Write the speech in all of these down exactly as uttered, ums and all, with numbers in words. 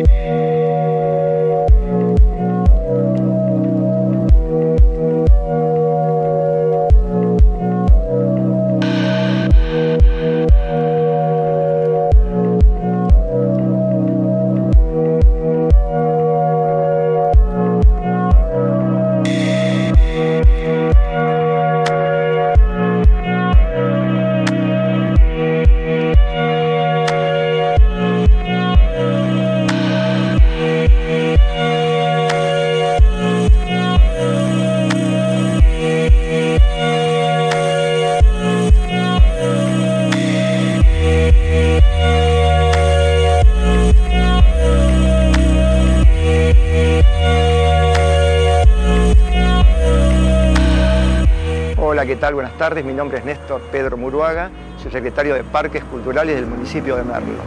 Hola, ¿qué tal? Buenas tardes. Mi nombre es Néstor Pedro Muruaga, soy secretario de Parques Culturales del municipio de Merlo.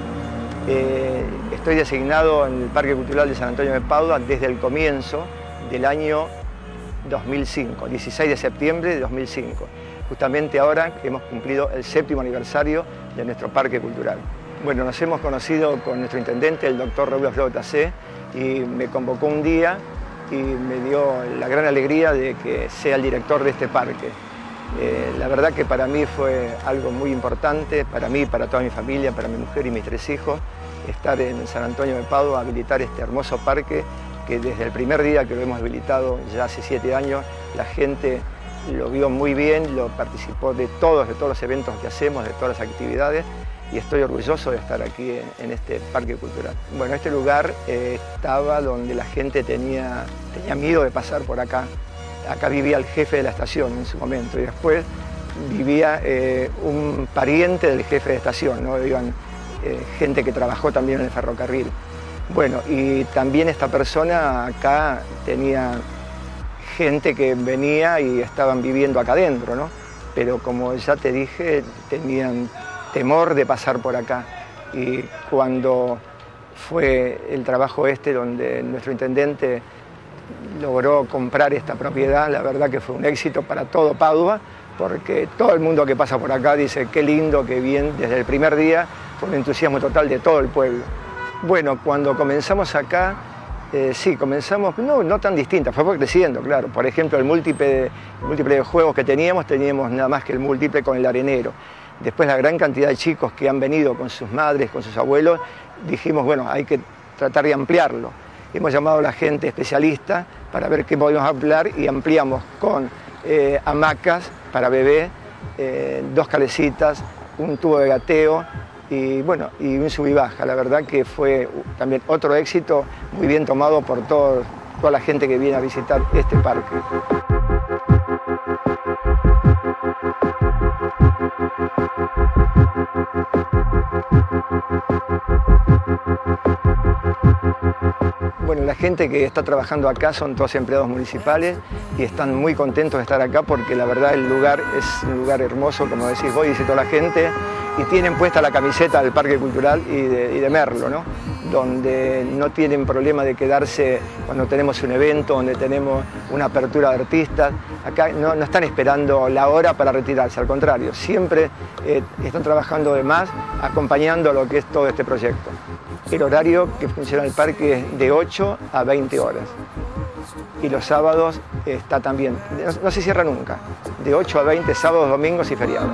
Eh, estoy designado en el Parque Cultural de San Antonio de Padua desde el comienzo del año dos mil cinco, dieciséis de septiembre de dos mil cinco. Justamente ahora que hemos cumplido el séptimo aniversario de nuestro Parque Cultural. Bueno, nos hemos conocido con nuestro intendente, el doctor Raúl Alfredo Tacé, y me convocó un día y me dio la gran alegría de que sea el director de este parque. Eh, la verdad que para mí fue algo muy importante, para mí, para toda mi familia, para mi mujer y mis tres hijos, estar en San Antonio de Padua, habilitar este hermoso parque que desde el primer día que lo hemos habilitado, ya hace siete años, la gente lo vio muy bien, lo participó de todos, de todos los eventos que hacemos, de todas las actividades, y estoy orgulloso de estar aquí en, en este parque cultural. Bueno, este lugar eh, estaba donde la gente tenía, tenía miedo de pasar por acá. Acá vivía el jefe de la estación en su momento y después vivía eh, un pariente del jefe de estación, ¿no? Iban, eh, gente que trabajó también en el ferrocarril. Bueno, y también esta persona acá tenía gente que venía y estaban viviendo acá adentro, ¿no? Pero como ya te dije, tenían temor de pasar por acá. Y cuando fue el trabajo este donde nuestro intendente logró comprar esta propiedad, la verdad que fue un éxito para todo Padua, porque todo el mundo que pasa por acá dice qué lindo, qué bien, desde el primer día fue un entusiasmo total de todo el pueblo. Bueno, cuando comenzamos acá, eh, sí, comenzamos, no, no tan distintas, fue creciendo, claro. Por ejemplo, el múltiple, de, el múltiple de juegos que teníamos, teníamos nada más que el múltiple con el arenero. Después la gran cantidad de chicos que han venido con sus madres, con sus abuelos, dijimos, bueno, hay que tratar de ampliarlo. Hemos llamado a la gente especialista para ver qué podemos ampliar y ampliamos con eh, hamacas para bebé, eh, dos calecitas, un tubo de gateo y, bueno, y un sub y baja. La verdad que fue también otro éxito muy bien tomado por todo, toda la gente que viene a visitar este parque. Bueno, la gente que está trabajando acá son todos empleados municipales y están muy contentos de estar acá porque la verdad el lugar es un lugar hermoso, como decís vos, dice toda la gente, y tienen puesta la camiseta del Parque Cultural y de, y de Merlo, ¿no? Donde no tienen problema de quedarse cuando tenemos un evento, donde tenemos una apertura de artistas. Acá no, no están esperando la hora para retirarse, al contrario, siempre eh, están trabajando de más, acompañando lo que es todo este proyecto. El horario que funciona el parque es de ocho a veinte horas y los sábados está también, no, no se cierra nunca, de ocho a veinte sábados, domingos y feriados.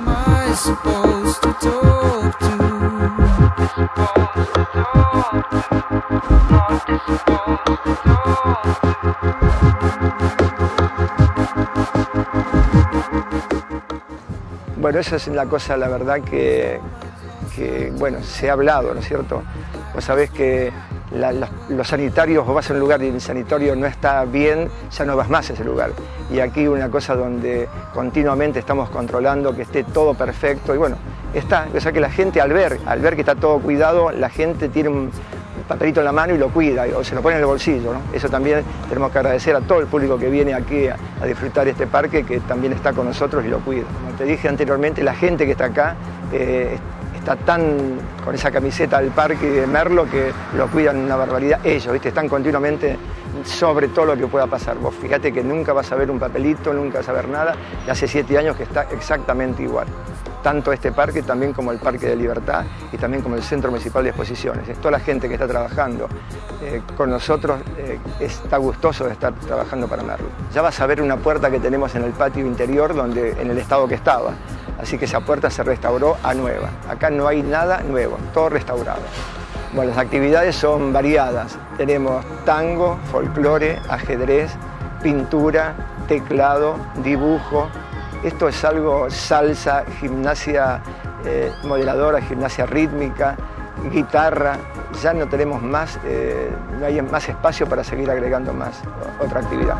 Bueno, esa es la cosa, la verdad, que, que bueno, se ha hablado, ¿no es cierto? Vos sabés que la, los, los sanitarios, vos vas a un lugar y el sanitario no está bien, ya no vas más a ese lugar. Y aquí una cosa donde continuamente estamos controlando que esté todo perfecto y bueno, está. O sea que la gente al ver, al ver que está todo cuidado, la gente tiene un papelito en la mano y lo cuida o se lo pone en el bolsillo, ¿no? Eso también tenemos que agradecer a todo el público que viene aquí a, a disfrutar este parque, que también está con nosotros y lo cuida. Como te dije anteriormente, la gente que está acá eh, está está tan con esa camiseta del parque de Merlo que lo cuidan una barbaridad. Ellos, ¿viste? Están continuamente sobre todo lo que pueda pasar. Vos fíjate que nunca vas a ver un papelito, nunca vas a ver nada, y hace siete años que está exactamente igual. Tanto este parque también como el Parque de Libertad y también como el Centro Municipal de Exposiciones. Es toda la gente que está trabajando eh, con nosotros, eh, está gustoso de estar trabajando para Merlo. Ya vas a ver una puerta que tenemos en el patio interior donde, en el estado que estaba. Así que esa puerta se restauró a nueva. Acá no hay nada nuevo, todo restaurado. Bueno, las actividades son variadas. Tenemos tango, folclore, ajedrez, pintura, teclado, dibujo. Esto es algo, salsa, gimnasia eh, modeladora, gimnasia rítmica, guitarra. Ya no tenemos más, eh, no hay más espacio para seguir agregando más otra actividad.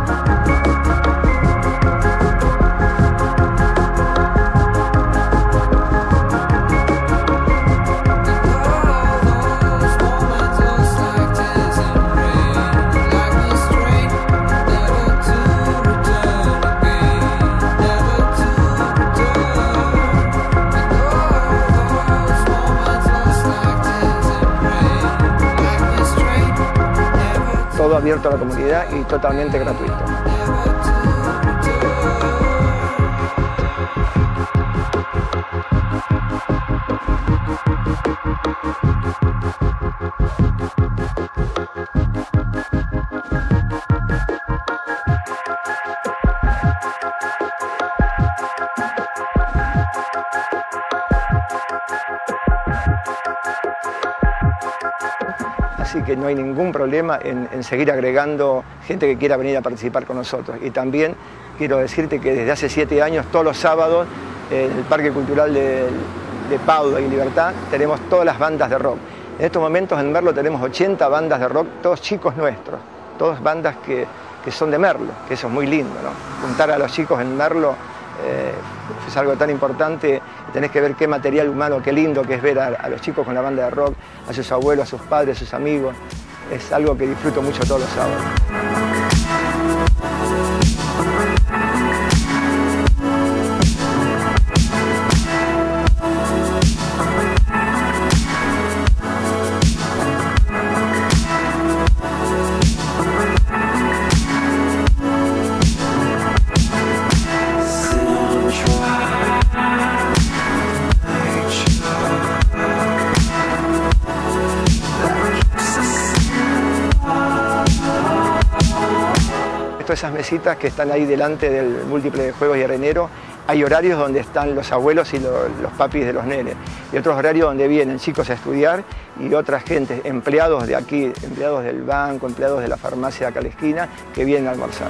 Todo abierto a la comunidad y totalmente gratuito. Así que no hay ningún problema en, en seguir agregando gente que quiera venir a participar con nosotros. Y también quiero decirte que desde hace siete años, todos los sábados, en el Parque Cultural de, de Padua y Libertad, tenemos todas las bandas de rock. En estos momentos en Merlo tenemos ochenta bandas de rock, todos chicos nuestros, todas bandas que, que son de Merlo, que eso es muy lindo, ¿no? Juntar a los chicos en Merlo eh, es algo tan importante. Tenés que ver qué material humano, qué lindo que es ver a, a los chicos con la banda de rock, a sus abuelos, a sus padres, a sus amigos. Es algo que disfruto mucho todos los sábados. Todas esas mesitas que están ahí delante del múltiple de juegos y arenero, hay horarios donde están los abuelos y lo, los papis de los nenes, y otros horarios donde vienen chicos a estudiar y otra gente, empleados de aquí, empleados del banco, empleados de la farmacia de acá a la esquina, que vienen a almorzar.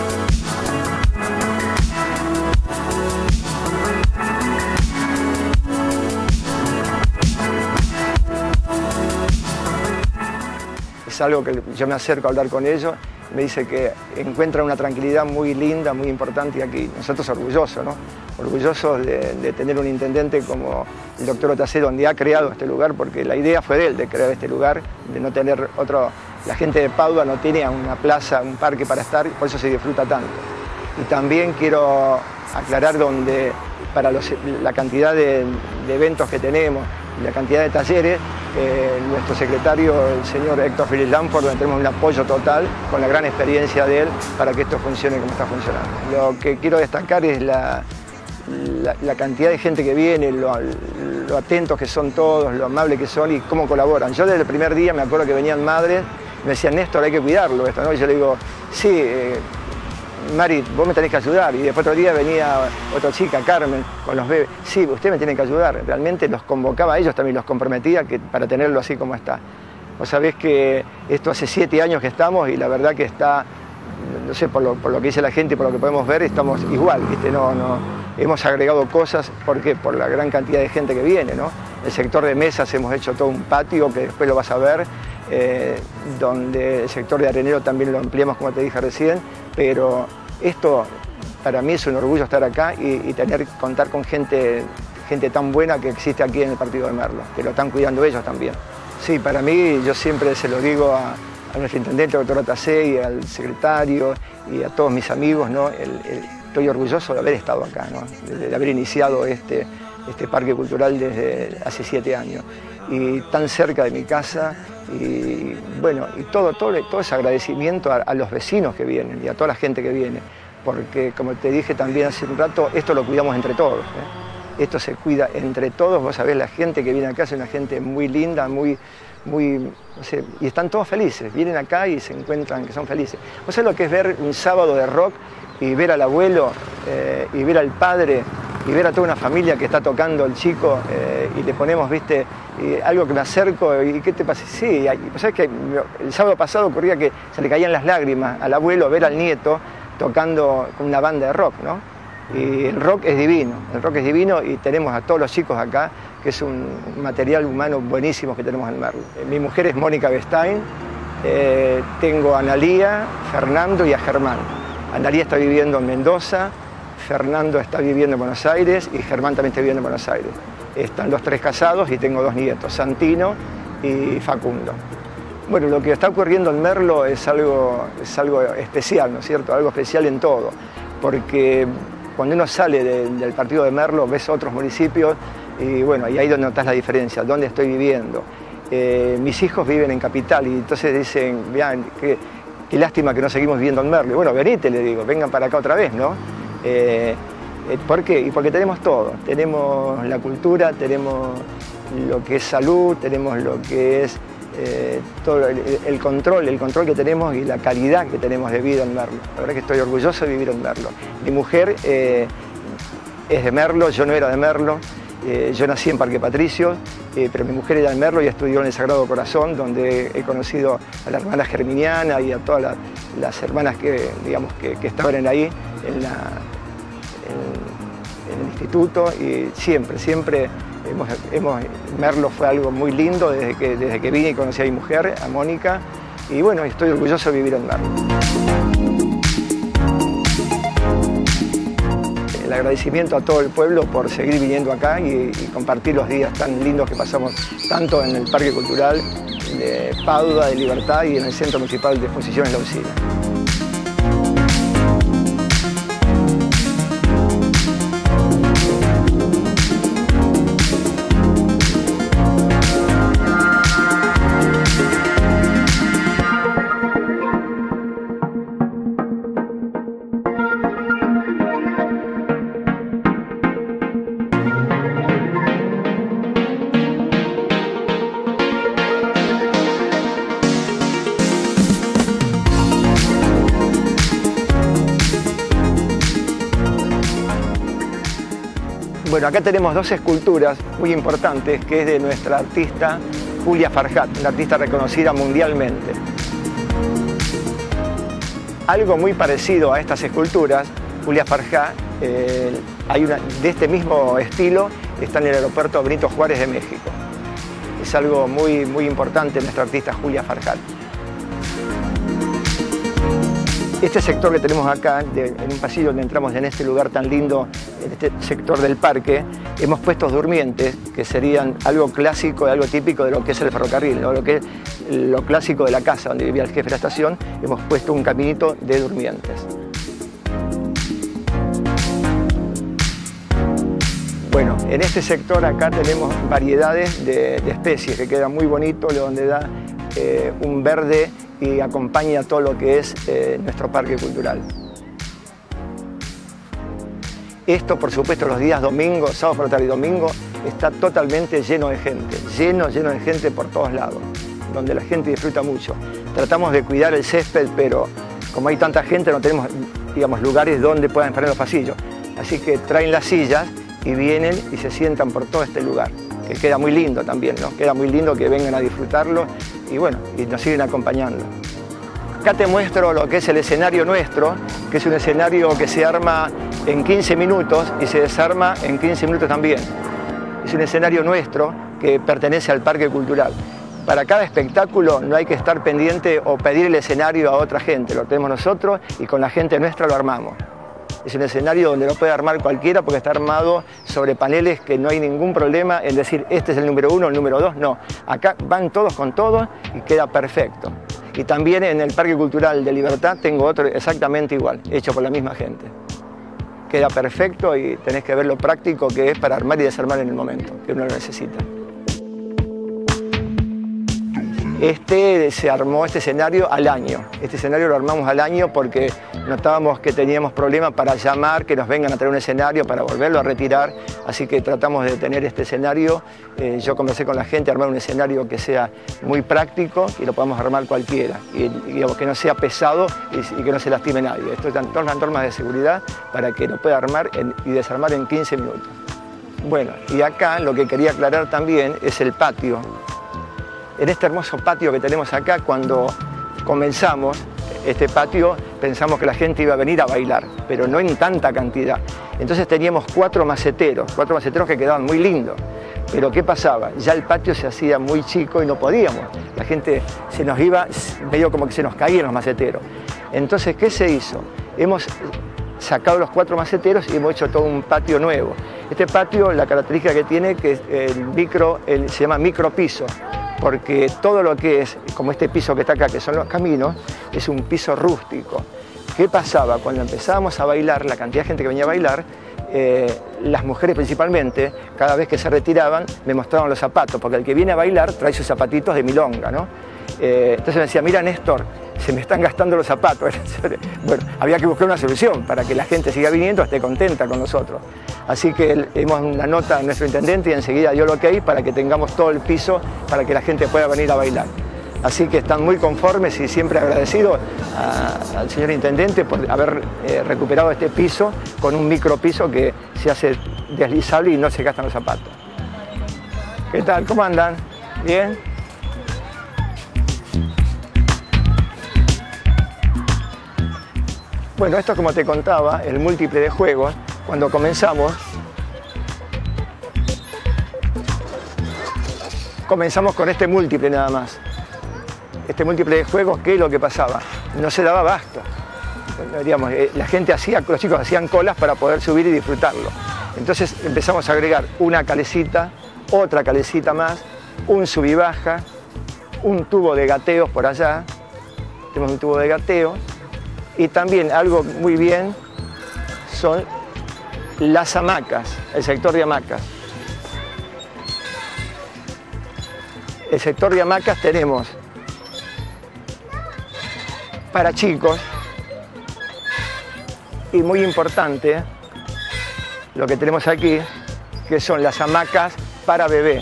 Es algo que yo me acerco a hablar con ellos, me dice que encuentran una tranquilidad muy linda, muy importante aquí. Nosotros orgullosos, ¿no? Orgullosos de, de tener un intendente como el doctor Otacé, donde ha creado este lugar, porque la idea fue de él, de crear este lugar, de no tener otro... La gente de Padua no tenía una plaza, un parque para estar, por eso se disfruta tanto. Y también quiero aclarar donde, para los, la cantidad de, de eventos que tenemos, la cantidad de talleres, eh, nuestro secretario, el señor Héctor Félix Lamport, donde tenemos un apoyo total con la gran experiencia de él para que esto funcione como está funcionando. Lo que quiero destacar es la, la, la cantidad de gente que viene, lo, lo atentos que son todos, lo amables que son y cómo colaboran. Yo desde el primer día me acuerdo que venían madres, me decían, Néstor, hay que cuidarlo esto, ¿no? Y yo le digo, sí, eh, Mari, vos me tenés que ayudar. Y después otro día venía otra chica, Carmen, con los bebés. Sí, usted me tiene que ayudar. Realmente los convocaba a ellos, también los comprometía que, para tenerlo así como está. Vos sabés que esto hace siete años que estamos y la verdad que está, no sé, por lo, por lo que dice la gente y por lo que podemos ver, estamos igual, ¿viste? No, no, hemos agregado cosas, ¿por qué? Por la gran cantidad de gente que viene, ¿no? El sector de mesas hemos hecho todo un patio que después lo vas a ver, eh, donde el sector de arenero también lo ampliamos, como te dije recién, pero esto para mí es un orgullo estar acá y, y tener, contar con gente, gente tan buena que existe aquí en el partido de Merlo, que lo están cuidando ellos también. Sí, para mí, yo siempre se lo digo a, a nuestro intendente, al doctor Otacé, y al secretario y a todos mis amigos, ¿no? El, el, estoy orgulloso de haber estado acá, ¿no? de, de haber iniciado este, este parque cultural desde hace siete años. Y tan cerca de mi casa, y bueno, y todo, todo, todo ese agradecimiento a, a los vecinos que vienen y a toda la gente que viene, porque como te dije también hace un rato, esto lo cuidamos entre todos, ¿eh? Esto se cuida entre todos. Vos sabés, la gente que viene acá es una gente muy linda, muy, muy, no sé, y están todos felices, vienen acá y se encuentran que son felices. ¿Vos sabés lo que es ver un sábado de rock y ver al abuelo eh, y ver al padre y ver a toda una familia que está tocando el chico eh, y le ponemos, viste, y algo que me acerco y ¿qué te pasa? Sí, ¿sabes que el sábado pasado ocurría que se le caían las lágrimas al abuelo ver al nieto tocando con una banda de rock, ¿no? Y el rock es divino, el rock es divino y tenemos a todos los chicos acá, que es un material humano buenísimo que tenemos en Merlo. Mi mujer es Mónica Bestain, eh, tengo a Analía, Fernando y a Germán. Analía está viviendo en Mendoza, Fernando está viviendo en Buenos Aires y Germán también está viviendo en Buenos Aires. Están los tres casados y tengo dos nietos, Santino y Facundo. Bueno, lo que está ocurriendo en Merlo es algo, es algo especial, ¿no es cierto? Algo especial en todo, porque cuando uno sale de, del partido de Merlo ves otros municipios y bueno, y ahí es donde notas la diferencia, dónde estoy viviendo. Eh, mis hijos viven en Capital y entonces dicen, vean, qué, qué lástima que no seguimos viviendo en Merlo. Y bueno, venite, le digo, vengan para acá otra vez, ¿no? Eh, ¿Por qué? Y porque tenemos todo, tenemos la cultura, tenemos lo que es salud, tenemos lo que es eh, todo el, el control, el control que tenemos y la calidad que tenemos de vida en Merlo. La verdad que estoy orgulloso de vivir en Merlo. Mi mujer eh, es de Merlo, yo no era de Merlo, eh, yo nací en Parque Patricios, eh, pero mi mujer era de Merlo y estudió en el Sagrado Corazón, donde he conocido a la hermana Germiniana y a todas las, las hermanas que, digamos, que, que estaban ahí en la... En, en el instituto y siempre, siempre hemos, hemos, Merlo fue algo muy lindo desde que, desde que vine y conocí a mi mujer, a Mónica, y bueno, estoy orgulloso de vivir en Merlo. El agradecimiento a todo el pueblo por seguir viniendo acá y, y compartir los días tan lindos que pasamos tanto en el Parque Cultural de Padua, de Libertad y en el Centro Municipal de Exposiciones La Usina. Bueno, acá tenemos dos esculturas muy importantes, que es de nuestra artista Julia Farjat, una artista reconocida mundialmente. Algo muy parecido a estas esculturas, Julia Farjat, eh, hay una de este mismo estilo, está en el aeropuerto Benito Juárez de México. Es algo muy, muy importante nuestra artista Julia Farjat. Este sector que tenemos acá, de, en un pasillo donde entramos en este lugar tan lindo, en este sector del parque, hemos puesto durmientes, que serían algo clásico, algo típico de lo que es el ferrocarril, ¿no? Lo que es lo clásico de la casa donde vivía el jefe de la estación, hemos puesto un caminito de durmientes. Bueno, en este sector acá tenemos variedades de, de especies, que queda muy bonito, donde da eh, un verde y acompaña todo lo que es eh, nuestro parque cultural. Esto, por supuesto, los días domingos, sábado por la tarde y domingo, está totalmente lleno de gente, lleno, lleno de gente por todos lados, donde la gente disfruta mucho. Tratamos de cuidar el césped, pero como hay tanta gente, no tenemos, digamos, lugares donde puedan estar en los pasillos. Así que traen las sillas y vienen y se sientan por todo este lugar, que queda muy lindo también, ¿no? Queda muy lindo que vengan a disfrutarlo y bueno, y nos siguen acompañando. Acá te muestro lo que es el escenario nuestro, que es un escenario que se arma en quince minutos y se desarma en quince minutos también. Es un escenario nuestro que pertenece al Parque Cultural. Para cada espectáculo no hay que estar pendiente o pedir el escenario a otra gente, lo tenemos nosotros y con la gente nuestra lo armamos. Es un escenario donde lo puede armar cualquiera porque está armado sobre paneles que no hay ningún problema en decir este es el número uno, el número dos, no. Acá van todos con todos y queda perfecto. Y también en el Parque Cultural de Libertad tengo otro exactamente igual, hecho por la misma gente. queda perfecto y tenés que ver lo práctico que es para armar y desarmar en el momento que uno lo necesita. Este se armó este escenario al año. Este escenario lo armamos al año porque notábamos que teníamos problemas para llamar, que nos vengan a traer un escenario para volverlo a retirar. Así que tratamos de tener este escenario. Eh, yo conversé con la gente, armar un escenario que sea muy práctico y lo podamos armar cualquiera. Y, y digamos, que no sea pesado y, y que no se lastime nadie. Esto están todas las normas de seguridad para que lo pueda armar en, y desarmar en quince minutos. Bueno, y acá lo que quería aclarar también es el patio. En este hermoso patio que tenemos acá, cuando comenzamos este patio, pensamos que la gente iba a venir a bailar, pero no en tanta cantidad. Entonces teníamos cuatro maceteros, cuatro maceteros que quedaban muy lindos. Pero ¿qué pasaba? Ya el patio se hacía muy chico y no podíamos. La gente se nos iba, medio como que se nos caían los maceteros. Entonces, ¿qué se hizo? Hemos sacado los cuatro maceteros y hemos hecho todo un patio nuevo. Este patio, la característica que tiene, que el micro, el, se llama micropiso, porque todo lo que es, como este piso que está acá, que son los caminos, es un piso rústico. ¿Qué pasaba? Cuando empezábamos a bailar, la cantidad de gente que venía a bailar, eh, las mujeres principalmente, cada vez que se retiraban, me mostraban los zapatos, porque el que viene a bailar trae sus zapatitos de milonga, ¿no? Eh, entonces me decía, mira Néstor, se me están gastando los zapatos. Bueno, había que buscar una solución para que la gente siga viniendo, esté contenta con nosotros. Así que hemos una nota a nuestro intendente y enseguida dio el ok para que tengamos todo el piso para que la gente pueda venir a bailar. Así que están muy conformes y siempre agradecidos a, al señor intendente por haber eh, recuperado este piso con un micropiso que se hace deslizable y no se gastan los zapatos. ¿Qué tal? ¿Cómo andan? ¿Bien? Bueno, esto, como te contaba, el múltiple de juegos. Cuando comenzamos, comenzamos con este múltiple nada más. Este múltiple de juegos, ¿qué es lo que pasaba? No se daba abasto. Digamos, la gente hacía, los chicos hacían colas para poder subir y disfrutarlo. Entonces empezamos a agregar una calecita, otra calecita más, un sub y baja, un tubo de gateos por allá. Tenemos un tubo de gateo. Y también algo muy bien son las hamacas, el sector de hamacas. El sector de hamacas tenemos para chicos y muy importante lo que tenemos aquí, que son las hamacas para bebé.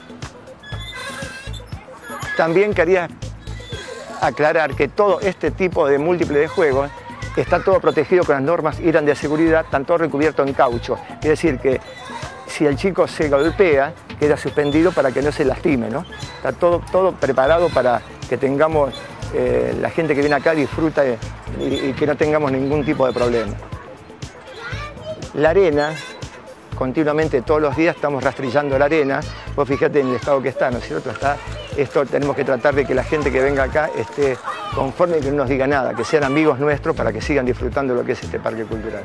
También quería aclarar que todo este tipo de múltiple de juegos está todo protegido con las normas I R A N de seguridad, están todo recubierto en caucho. Es decir, que si el chico se golpea, queda suspendido para que no se lastime, ¿no? Está todo, todo preparado para que tengamos, eh, la gente que viene acá disfruta y, y que no tengamos ningún tipo de problema. La arena, continuamente todos los días estamos rastrillando la arena. Vos fíjate en el estado que está, ¿no es cierto? Está, esto tenemos que tratar de que la gente que venga acá esté conforme y que no nos diga nada, que sean amigos nuestros para que sigan disfrutando lo que es este parque cultural.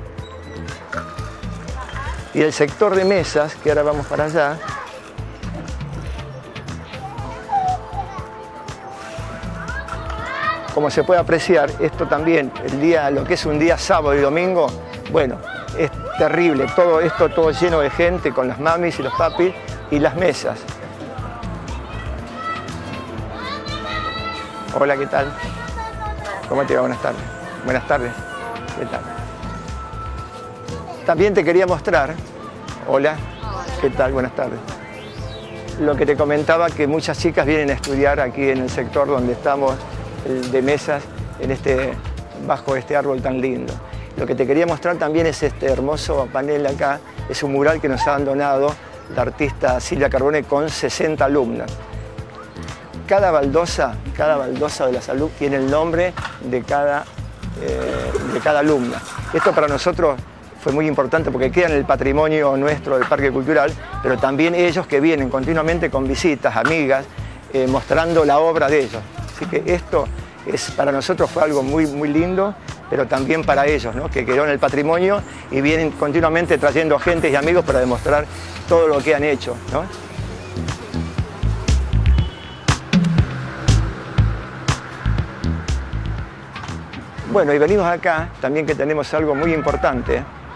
Y el sector de mesas, que ahora vamos para allá, como se puede apreciar, esto también, el día, lo que es un día sábado y domingo, bueno, es terrible, todo esto todo lleno de gente con las mamis y los papis y las mesas. Hola, ¿qué tal? ¿Cómo te va? Buenas tardes. Buenas tardes. ¿Qué tal? También te quería mostrar, hola, ¿qué tal? Buenas tardes. Lo que te comentaba, que muchas chicas vienen a estudiar aquí en el sector donde estamos de mesas, en este, bajo este árbol tan lindo. Lo que te quería mostrar también es este hermoso panel acá, es un mural que nos ha donado la artista Silvia Carbone con sesenta alumnas. Cada baldosa, cada baldosa de la salud tiene el nombre de cada, eh, de cada alumna. Esto para nosotros fue muy importante porque queda en el patrimonio nuestro del Parque Cultural, pero también ellos que vienen continuamente con visitas, amigas, eh, mostrando la obra de ellos. Así que esto es, para nosotros fue algo muy, muy lindo, pero también para ellos, ¿no? Que quedó en el patrimonio y vienen continuamente trayendo gente y amigos para demostrar todo lo que han hecho, ¿no? Bueno, y venimos acá también que tenemos algo muy importante,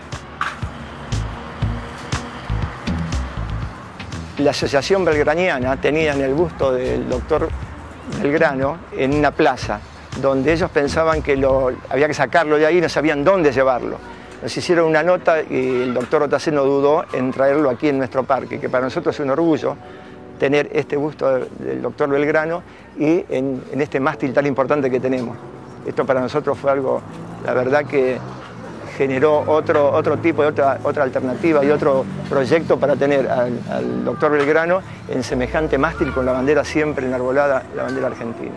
la Asociación Belgraniana tenía el busto del doctor Belgrano en una plaza, donde ellos pensaban que lo, había que sacarlo de ahí y no sabían dónde llevarlo. Nos hicieron una nota y el doctor Otacé no dudó en traerlo aquí en nuestro parque, que para nosotros es un orgullo tener este busto del doctor Belgrano y en, en este mástil tan importante que tenemos. Esto para nosotros fue algo, la verdad, que generó otro, otro tipo de otra, otra alternativa y otro proyecto para tener al, al doctor Belgrano en semejante mástil con la bandera siempre enarbolada, la bandera argentina.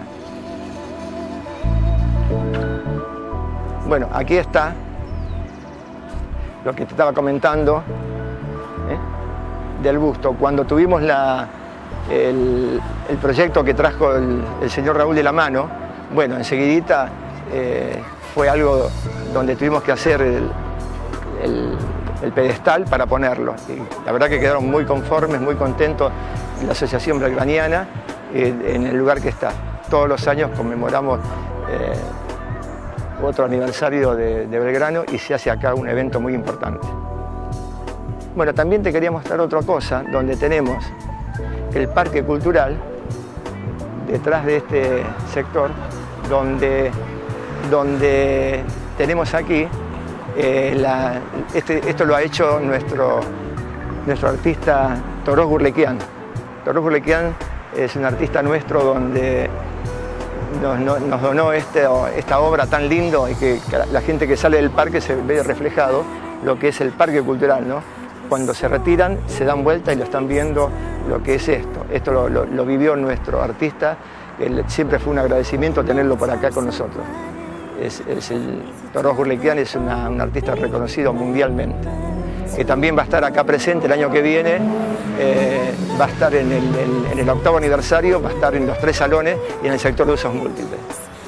Bueno, aquí está lo que te estaba comentando, ¿eh? del busto. Cuando tuvimos la, el, el proyecto que trajo el, el señor Raúl de la Mano, bueno, enseguidita eh, fue algo donde tuvimos que hacer el, el, el pedestal para ponerlo. Y la verdad que quedaron muy conformes, muy contentos la Asociación Belgraniana eh, en el lugar que está. Todos los años conmemoramos eh, otro aniversario de, de Belgrano y se hace acá un evento muy importante. Bueno, también te quería mostrar otra cosa, donde tenemos el Parque Cultural, detrás de este sector, donde, donde tenemos aquí, eh, la, este, esto lo ha hecho nuestro, nuestro artista Torós Gurlequian. Torós Gurlequian es un artista nuestro donde Nos, nos donó este, esta obra tan lindo y que la gente que sale del parque se ve reflejado lo que es el parque cultural, ¿no? Cuando se retiran, se dan vuelta y lo están viendo lo que es esto. Esto lo, lo, lo vivió nuestro artista, él, siempre fue un agradecimiento tenerlo por acá con nosotros. Es, es el Torós Gurlequian es una, un artista reconocido mundialmente, que también va a estar acá presente el año que viene. Eh, va a estar en el, en, en el octavo aniversario, va a estar en los tres salones y en el sector de usos múltiples.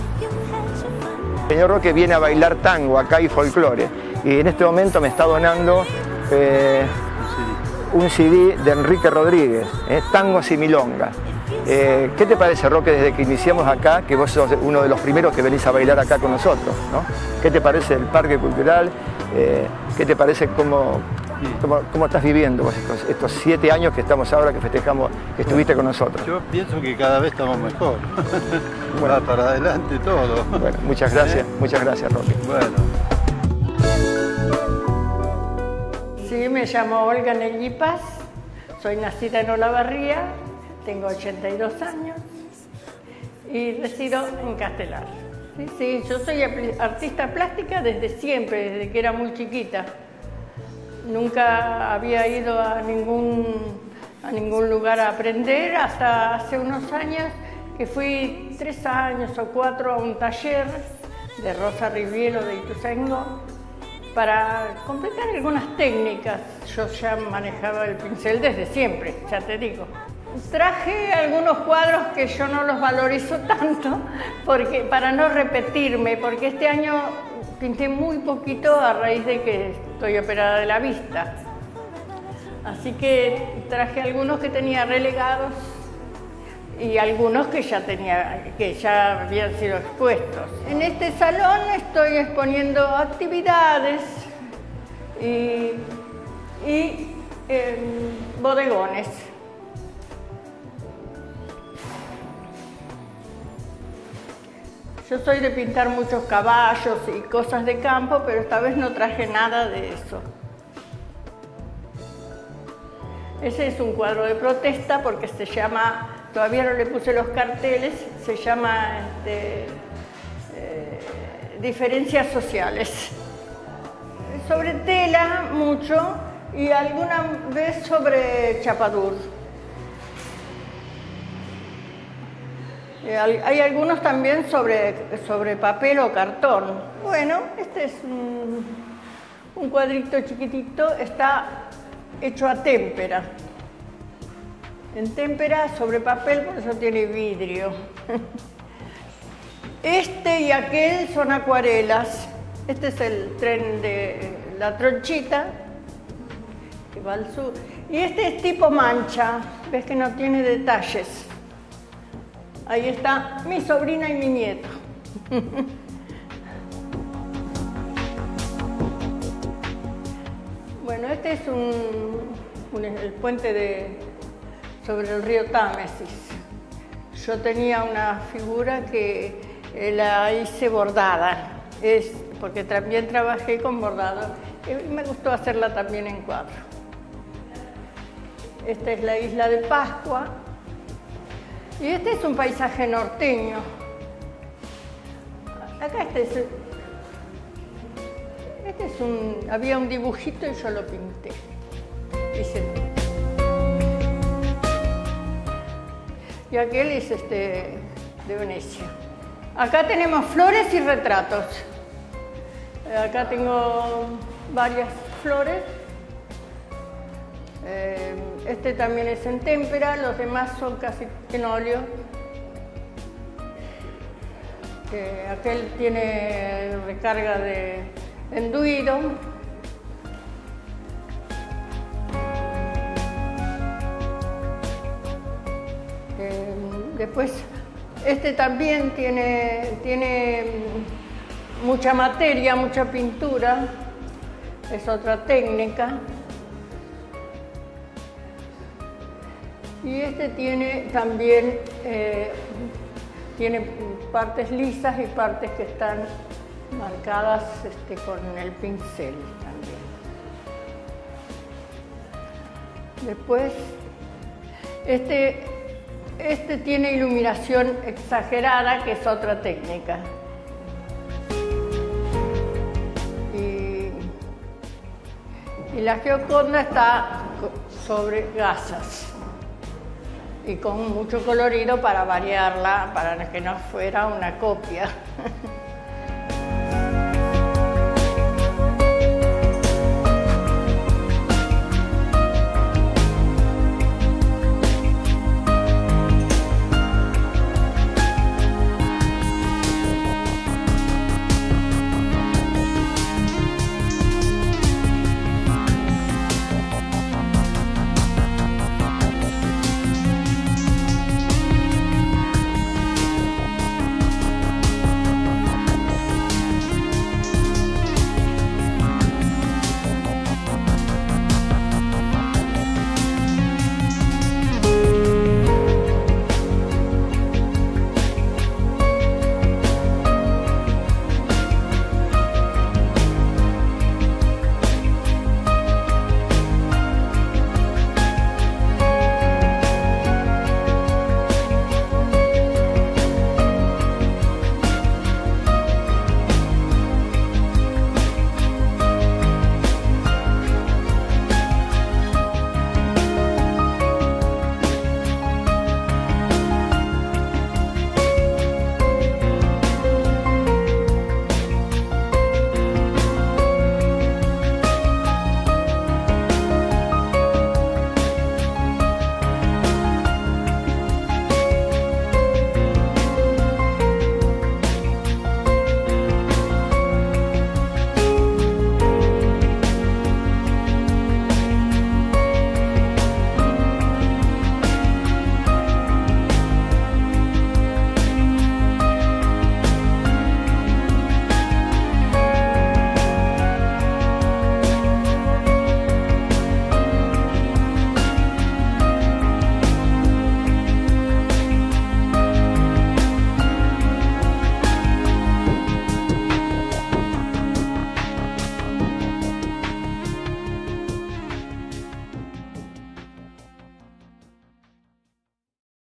El señor Roque viene a bailar tango acá y folclore, y en este momento me está donando eh, un C D de Enrique Rodríguez, eh, Tangos y Milongas. Eh, ¿Qué te parece, Roque, desde que iniciamos acá, que vos sos uno de los primeros que venís a bailar acá con nosotros, ¿no? ¿Qué te parece el Parque Cultural? Eh, ¿Qué te parece cómo, cómo, cómo estás viviendo vos estos, estos siete años que estamos ahora, que festejamos, que estuviste con nosotros? Yo pienso que cada vez estamos mejor. Bueno, va para adelante todo. Bueno, muchas gracias, ¿Eh? muchas gracias, Roque. Bueno. Sí, me llamo Olga Negli Paz, soy nacida en Olavarría, tengo ochenta y dos años y resido en Castelar. Sí, sí, yo soy artista plástica desde siempre, desde que era muy chiquita. Nunca había ido a ningún, a ningún lugar a aprender hasta hace unos años que fui tres años o cuatro a un taller de Rosa Riviero de Ituzaingó para completar algunas técnicas. Yo ya manejaba el pincel desde siempre, ya te digo. Traje algunos cuadros que yo no los valorizo tanto porque, para no repetirme, porque este año pinté muy poquito a raíz de que estoy operada de la vista. Así que traje algunos que tenía relegados y algunos que ya, tenía, que ya habían sido expuestos. En este salón estoy exponiendo actividades y, y eh, bodegones. Yo soy de pintar muchos caballos y cosas de campo, pero esta vez no traje nada de eso. Ese es un cuadro de protesta porque se llama, todavía no le puse los carteles, se llama este, eh, Diferencias Sociales. Sobre tela mucho y alguna vez sobre chapadur. Hay algunos también sobre, sobre papel o cartón. Bueno, este es un, un cuadrito chiquitito, está hecho a témpera. En témpera sobre papel, por eso tiene vidrio. Este y aquel son acuarelas. Este es el tren de la Tronchita, que va al sur. Y este es tipo mancha, ves que no tiene detalles. Ahí está mi sobrina y mi nieto. Bueno, este es un, un, el puente de, sobre el río Támesis. Yo tenía una figura que eh, la hice bordada, es porque también trabajé con bordado y me gustó hacerla también en cuadro. Esta es la isla de Pascua y este es un paisaje norteño. Acá este es, este es un, había un dibujito y yo lo pinté. Hice, y aquel es este, de Venecia. Acá tenemos flores y retratos. Acá tengo varias flores. Este también es en témpera, los demás son casi en óleo. Aquel tiene recarga de enduido. Después, este también tiene, tiene mucha materia, mucha pintura, es otra técnica. Y este tiene también eh, tiene partes lisas y partes que están marcadas este, con el pincel también. Después, este Este tiene iluminación exagerada, que es otra técnica. Y, y la Gioconda está sobre gasas y con mucho colorido para variarla, para que no fuera una copia.